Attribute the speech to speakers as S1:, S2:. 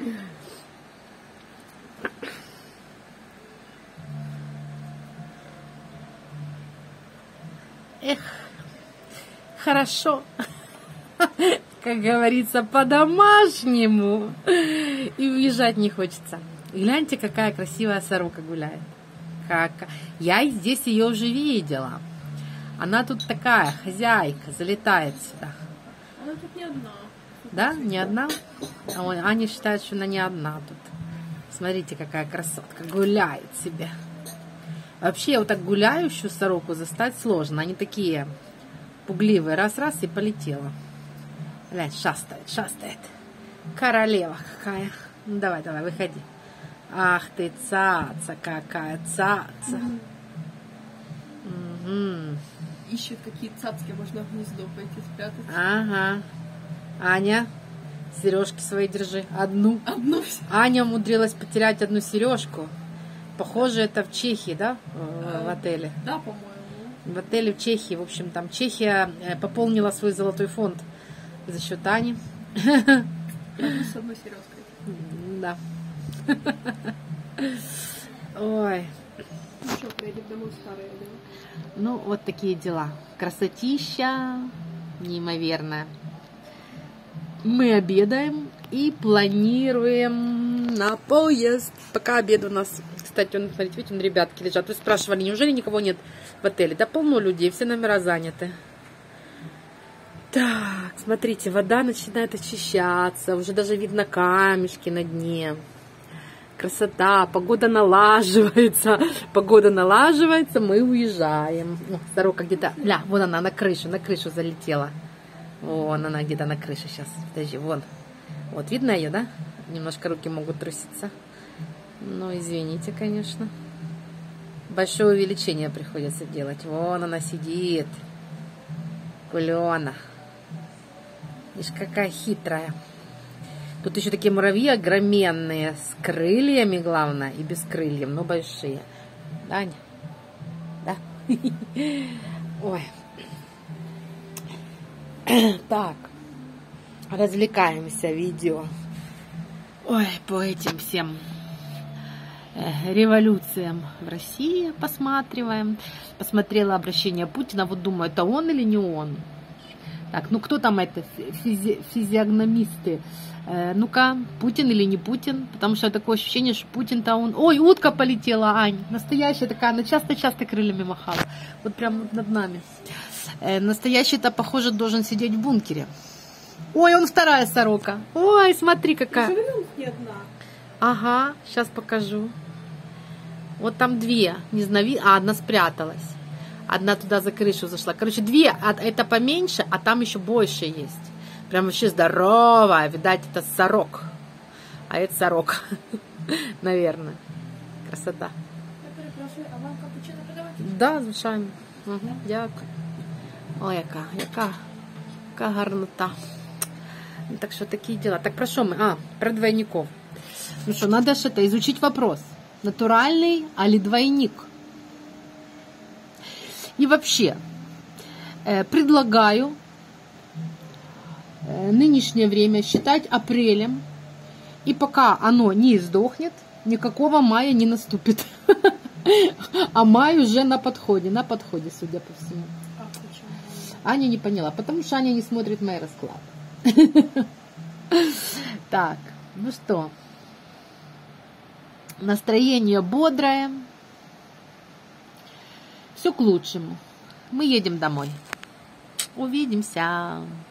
S1: Эх, хорошо, как говорится, по-домашнему. И уезжать не хочется. Гляньте, какая красивая сорока гуляет. Я здесь ее уже видела. Она тут такая, хозяйка, залетает сюда.
S2: Она тут не одна.
S1: Да, не одна? Аня считает, что она не одна тут. Смотрите, какая красотка, гуляет себе. Вообще, вот так гуляющую сороку застать сложно. Они такие пугливые. Раз-раз и полетела. Глянь, шастает, шастает. Королева какая. Ну, давай, давай, выходи. Ах ты, цаца какая, цаца. Угу.
S2: Ищет, какие цацки можно в гнездо пойти спрятать.
S1: Ага. Аня, сережки свои держи. Одну.
S2: Одну все.
S1: Аня умудрилась потерять одну сережку. Похоже, это в Чехии, да? В отеле.
S2: Да, по-моему.
S1: В отеле в Чехии. В общем, там Чехия пополнила свой золотой фонд за счет Ани.
S2: С одной сережкой.
S1: Да. Ой.
S2: Ну что, поедем домой старые, да?
S1: Ну, вот такие дела. Красотища неимоверная. Мы обедаем и планируем на поезд. Пока обед у нас, кстати, он, смотрите, видите, ребятки лежат. Вы спрашивали, неужели никого нет в отеле? Да полно людей, все номера заняты. Так, смотрите, вода начинает очищаться, уже даже видно камешки на дне. Красота, погода налаживается, мы уезжаем. О, сорока где-то, вон она на крышу залетела. Вон она где-то на крыше сейчас, подожди, вон. Вот, видно ее, да? Немножко руки могут труситься. Ну, извините, конечно. Большое увеличение приходится делать. Вон она сидит. Кулена. Видишь, какая хитрая. Тут еще такие муравьи огроменные, с крыльями, главное, и без крыльев, но большие. Да, Аня? Да? Ой. Так. Развлекаемся видео. Ой, по этим всем революциям в России посматриваем. Посмотрела обращение Путина. Вот думаю, это он или не он? Так, ну кто там это? Физиогномисты. Ну-ка, Путин или не Путин? Потому что такое ощущение, что Путин-то он... Ой, утка полетела, Ань. Настоящая такая, она часто-часто крыльями махала. Вот прям над нами. Настоящий-то, похоже, должен сидеть в бункере. Ой, он вторая сорока. Ой, смотри какая.
S2: Не одна.
S1: Ага, сейчас покажу. Вот там две. Не знаю, одна спряталась. Одна туда за крышу зашла. Короче, две. Это поменьше, а там еще больше есть. Прям вообще здоровая. Видать, это сорок. А это сорок. Наверное. Красота.
S2: Я перепрошую, а вам капучино подавати?
S1: Да, звичайно. Угу, дякую. Ой, яка гарнота. Так что такие дела. Так про что мы? Про двойников. Ну что, надо же это изучить вопрос. Натуральный, али двойник? И вообще, предлагаю нынешнее время считать апрелем. И пока оно не издохнет, никакого мая не наступит. А май уже на подходе, судя по всему. Аня не поняла, потому что Аня не смотрит мои расклады. Так, ну что, настроение бодрое, все к лучшему. Мы едем домой. Увидимся.